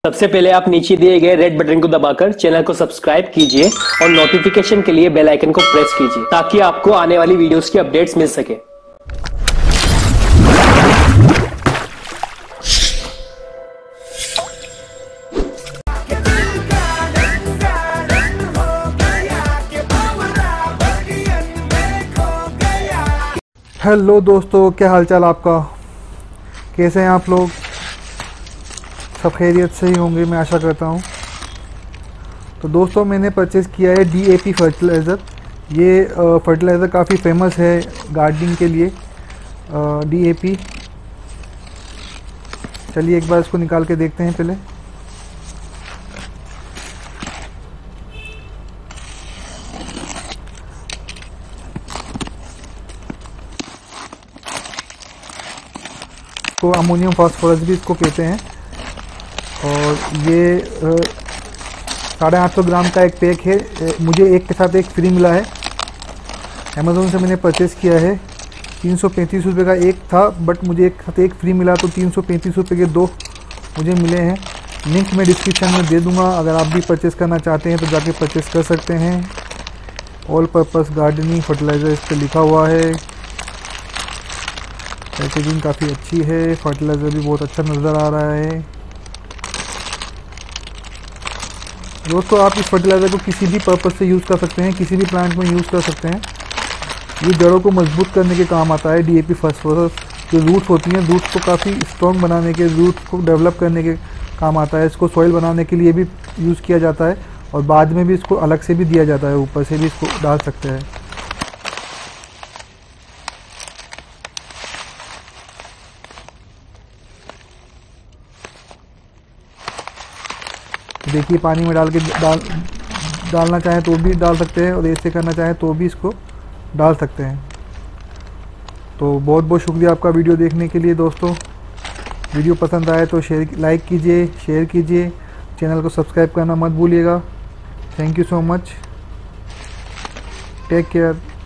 सबसे पहले आप नीचे दिए गए रेड बटन को दबाकर चैनल को सब्सक्राइब कीजिए और नोटिफिकेशन के लिए बेल आइकन को प्रेस कीजिए ताकि आपको आने वाली वीडियोस की अपडेट्स मिल सके। हेलो दोस्तों, क्या हालचाल आपका? कैसे हैं आप लोग? सब खैरियत से ही होंगे, मैं आशा करता हूं। तो दोस्तों, मैंने परचेज़ किया है DAP फर्टिलाइज़र। ये फर्टिलाइज़र काफ़ी फेमस है गार्डनिंग के लिए। DAP, चलिए एक बार इसको निकाल के देखते हैं पहले। तो अमोनियम फास्फोरस भी इसको कहते हैं और ये 850 ग्राम का एक पैक है। मुझे एक के साथ एक फ्री मिला है। अमेज़ोन से मैंने परचेज़ किया है। 335 रुपये का एक था, बट मुझे एक साथ एक फ्री मिला, तो 335 रुपये के दो मुझे मिले हैं। लिंक मैं डिस्क्रिप्शन में दे दूंगा। अगर आप भी परचेज़ करना चाहते हैं तो जाके परचेज़ कर सकते हैं। ऑल पर्पस गार्डनिंग फर्टिलाइज़र इस पर लिखा हुआ है। पैकेजिंग काफ़ी अच्छी है। फर्टिलाइज़र भी बहुत अच्छा नज़र आ रहा है। दोस्तों, आप इस फर्टिलाइज़र को किसी भी पर्पस से यूज़ कर सकते हैं, किसी भी प्लांट में यूज़ कर सकते हैं। ये जड़ों को मजबूत करने के काम आता है। DAP फास्फोरस जो रूट्स होती हैं, रूट्स को काफ़ी स्ट्रॉन्ग बनाने के, रूट्स को डेवलप करने के काम आता है। इसको सॉइल बनाने के लिए भी यूज़ किया जाता है और बाद में भी इसको अलग से भी दिया जाता है, ऊपर से भी इसको डाल सकते हैं। देखिए, पानी में डाल के डालना चाहें तो भी डाल सकते हैं और ऐसे करना चाहें तो भी इसको डाल सकते हैं। तो बहुत बहुत शुक्रिया आपका वीडियो देखने के लिए। दोस्तों, वीडियो पसंद आए तो लाइक कीजिए, शेयर कीजिए, चैनल को सब्सक्राइब करना मत भूलिएगा। Thank you so much. Take care.